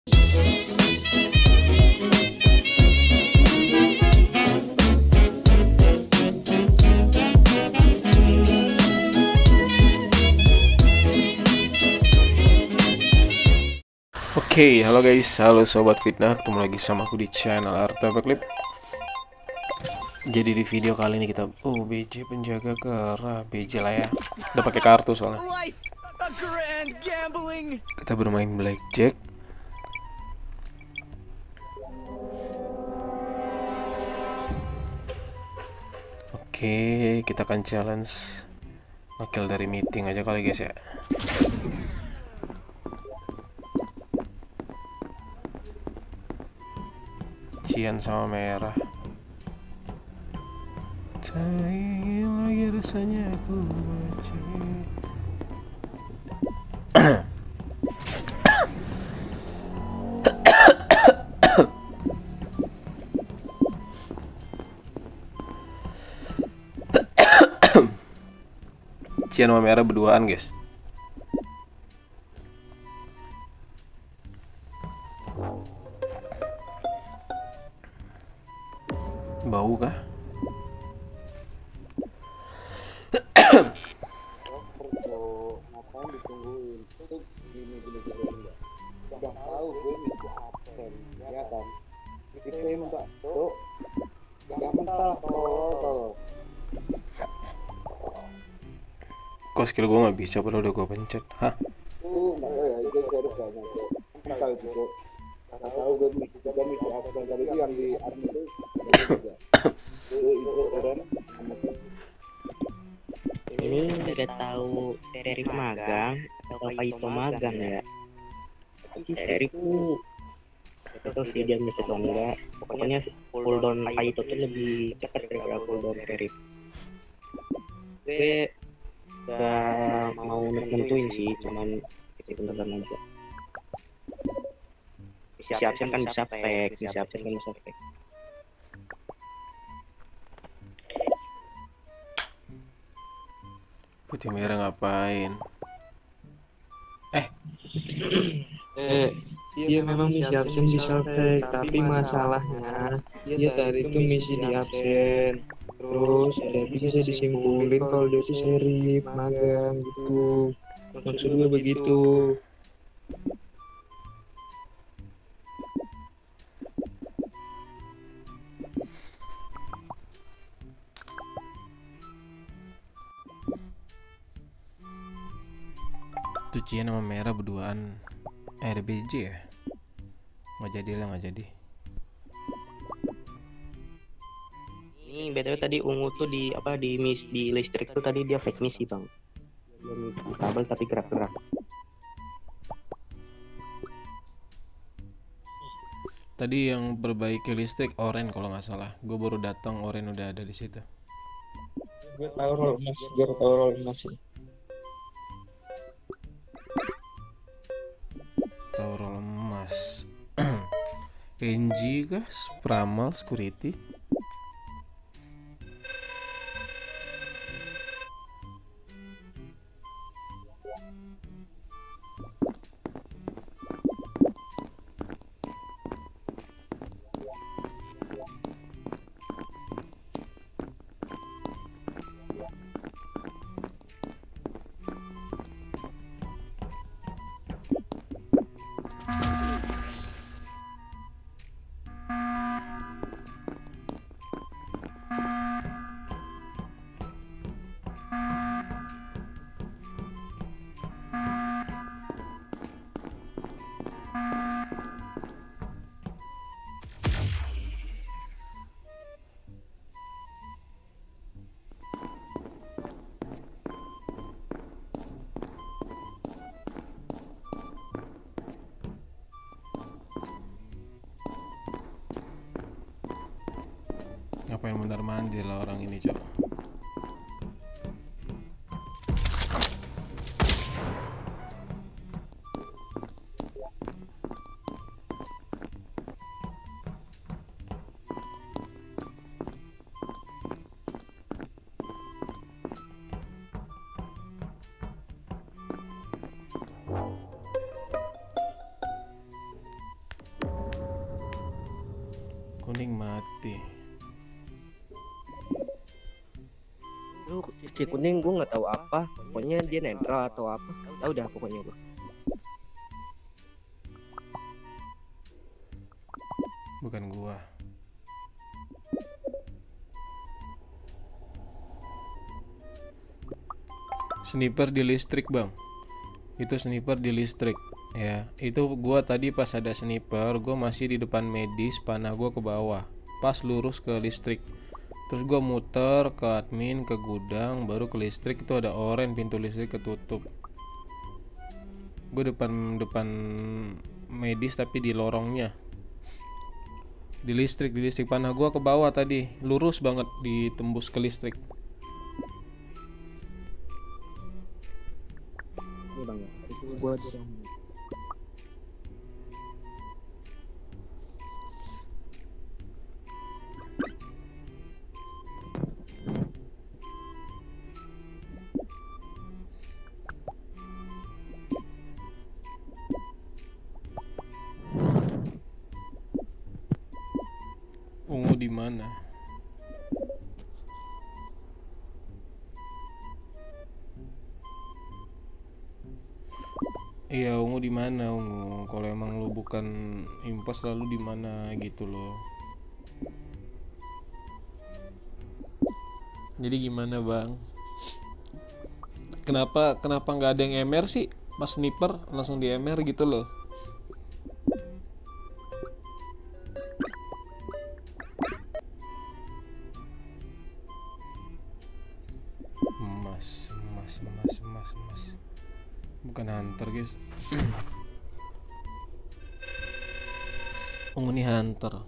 Oke, halo guys, halo sobat fitnah, ketemu lagi sama aku di channel Arta Backclip. Jadi di video kali ini kita BJ penjaga kera, BJ lah ya. Udah pakai kartu soalnya. Kita bermain blackjack. Oke, kita akan challenge wakil dari meeting aja kali guys ya. Cian sama merah. Cahaya lagi rasanya aku benci. Cian sama merah berduaan guys. Bau kah? Ngapain ditungguin? Itu gini udah tahu gue mesti absen, ya kan? Gituin mbak, tuh nggak mentah kalau Kok skill gue nggak bisa padahal udah gue pencet. Hah? tuh nggak ya itu harus banyak tuh. Mentah itu tuh. Nggak tahu gue mesti absen tadi itu yang di admin itu juga. Itu keren. Ini udah tahu Terry magang atau Kaito magang ya. Terry tuh itu sih dia bisa atau enggak. Pokoknya cooldown Kaito tuh lebih cepat daripada cooldown Terry. Gue gak mau nentuin sih, cuman bentar-bentar aja. Siapkan kan bisa pack, siapkan kan bisa pack. Putih merah ngapain? Dia memang misi absen bisa fake, tapi masalahnya dia tadi itu misi di absen. Terus udah bisa disimpulin kalau dia itu serif magang gitu. Maksud gue begitu. Tuh Cian sama merah berduaan RBJ ya? Nggak jadi lah, nggak jadi. Ini BTW tadi ungu tuh di listrik tuh tadi dia fake misi bang. Dia misi kabel tapi gerak-gerak. Tadi yang perbaiki listrik orange kalau nggak salah. Gue baru datang, orange udah ada di situ. Gue tahu role emas, Tahu role emas. NG kah? Pramal security. Ngapain mondar mandir lah orang ini, Cok? kuning mati. Lu si kuning gue nggak tahu apa, pokoknya dia netral atau apa, tahu dah pokoknya gue. Bukan gua. Sniper di listrik bang. Itu sniper di listrik. Ya, itu gua tadi pas ada sniper, gua masih di depan medis, panah gua ke bawah, pas lurus ke listrik. Terus gua muter ke admin, ke gudang, baru ke listrik. Itu ada orange, pintu listrik ketutup. Gue depan medis tapi di lorongnya. Di listrik panah gua ke bawah tadi, lurus banget ditembus ke listrik. Ini bang, itu gue Ungu di mana? Iya, ungu di mana ungu? Kalau emang lu bukan impas lalu di mana gitu loh. Jadi gimana bang? Kenapa nggak ada yang MR sih? Pas sniper langsung di MR gitu loh. Emas. Bukan hunter guys. Ungu nih hunter.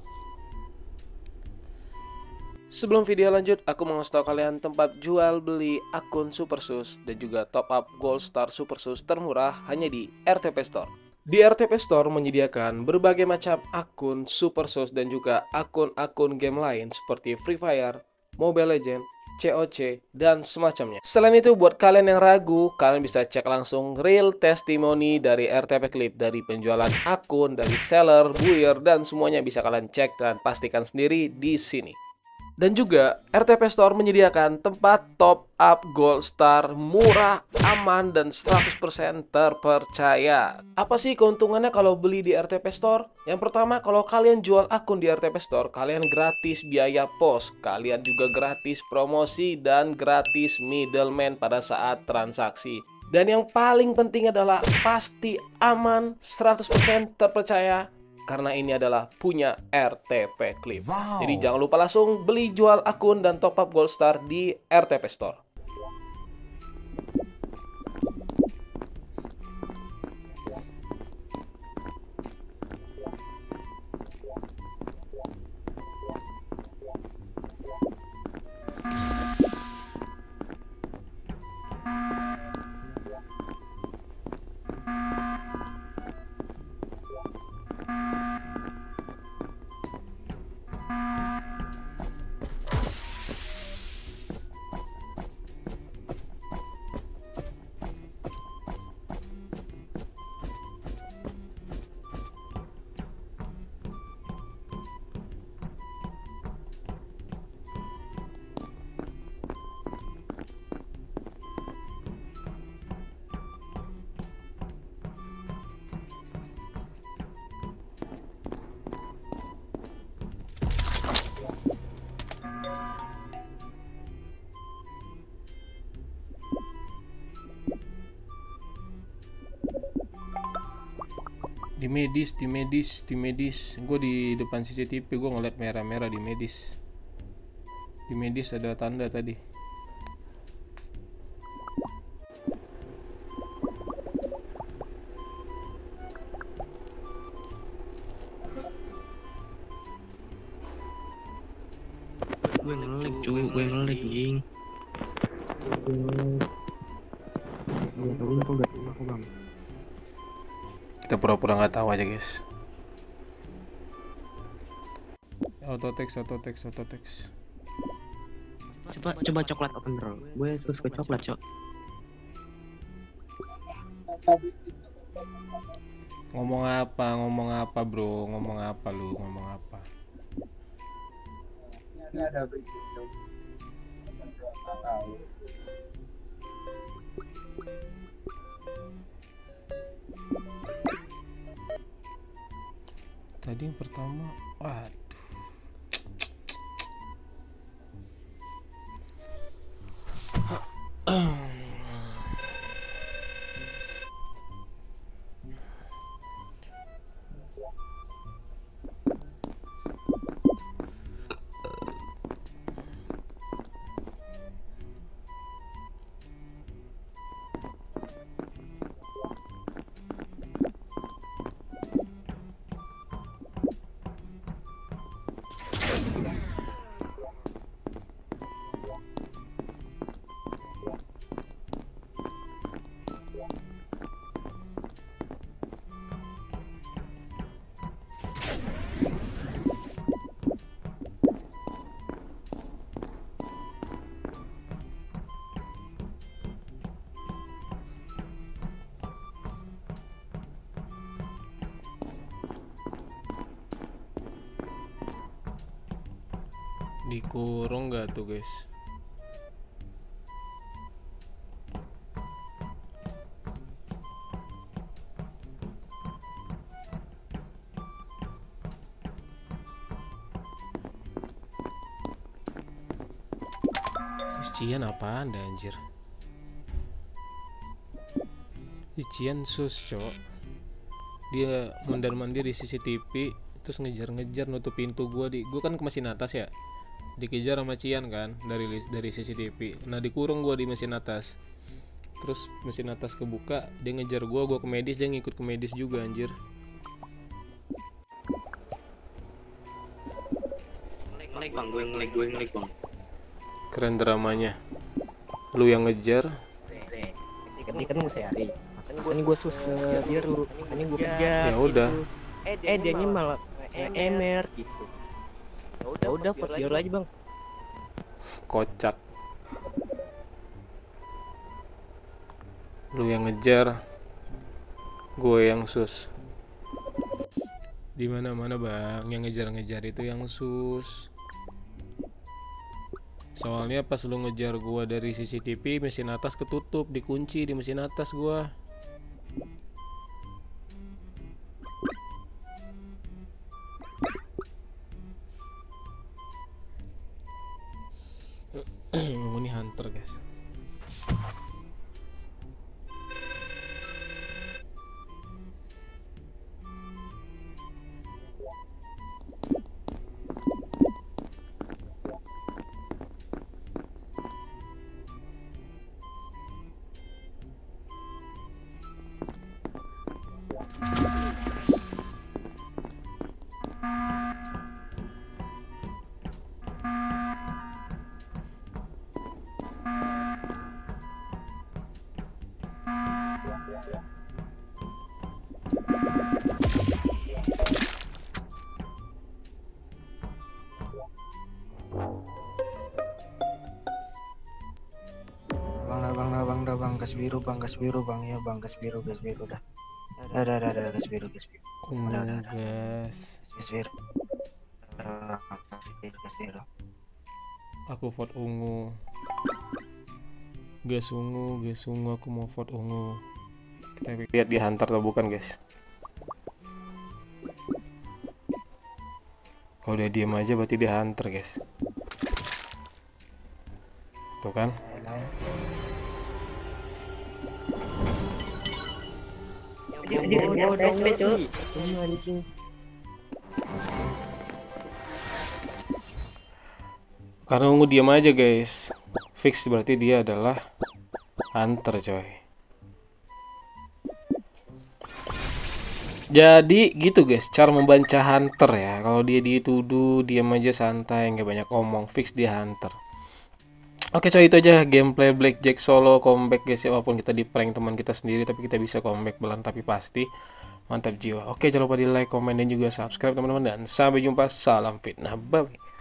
Sebelum video lanjut, aku mau ngasih tau kalian tempat jual beli akun Supersus dan juga top up Gold Star Supersus termurah hanya di RTP Store. Di RTP Store menyediakan berbagai macam akun Supersus dan juga akun-akun game lain seperti Free Fire, Mobile Legends, COC, dan semacamnya. Selain itu, buat kalian yang ragu, kalian bisa cek langsung real testimoni dari RTP Clip, dari penjualan akun, dari seller, buyer, dan semuanya bisa kalian cek dan pastikan sendiri di sini. Dan juga RTP Store menyediakan tempat top up Gold Star murah, aman, dan 100% terpercaya. Apa sih keuntungannya kalau beli di RTP Store? Yang pertama, kalau kalian jual akun di RTP Store, kalian gratis biaya pos, kalian juga gratis promosi, dan gratis middleman pada saat transaksi. Dan yang paling penting adalah pasti aman, 100% terpercaya, karena ini adalah punya RTP Clip. Jadi jangan lupa langsung beli jual akun dan top up Gold Star di RTP Store. Di medis. Gue di depan CCTV, gue ngeliat merah-merah di medis. Di medis ada tanda tadi. Gue ngelag cuy, gue ngelag jing. Kita pura-pura nggak tahu aja guys. Autotext. coba coklat open roll. Gue terus ke coklat cok. Ngomong apa bro? Ngomong apa? ada begitu. Nggak tahu. Tadi yang pertama, waduh. Dikurung nggak tuh guys? Cian apaan dah anjir? Cian sus cok. Dia mondar-mandir di CCTV, terus ngejar-ngejar nutup pintu gua kan ke mesin atas ya. Dikejar sama Cian kan dari CCTV. Nah dikurung gua di mesin atas. Terus mesin atas kebuka, dia ngejar gua ke medis, dia ngikut ke medis juga anjir. Ngelag bang, gue ngelag bang. Keren dramanya. Lu yang ngejar, Ini kan mau sehari. Makanya gue sus ke biru. Makanya gue kejar. ya udah. Dianya malah emer gitu. Ya udah vote biru aja bang. Kocak. Lu yang ngejar, gue yang sus. Di mana-mana bang, yang ngejar-ngejar itu yang sus. Soalnya pas lu ngejar gua dari CCTV, mesin atas ketutup, dikunci di mesin atas gua. Ini hunter guys. Bang, gas biru bang, ya bang, gas biru dah. Dah, gas biru. Ungu guys. Gas biru. Gas biru. Aku vote ungu. Gas ungu, aku mau vote ungu. Kita lihat di hunter atau bukan guys. Kalau dia diam aja berarti dia hunter guys. Tuh kan? Karena ungu diam aja guys, fix berarti dia adalah hunter coy. Jadi gitu guys, cara membaca hunter ya. Kalau dia dituduh diam aja santai, nggak banyak omong, fix dia hunter. Oke coy, itu aja gameplay Blackjack solo comeback guys ya. Walaupun kita di prank teman kita sendiri, tapi kita bisa comeback belan tapi pasti. Mantap jiwa. Oke, jangan lupa di like, komen, dan juga subscribe teman-teman. Dan sampai jumpa, salam fitnah, bye.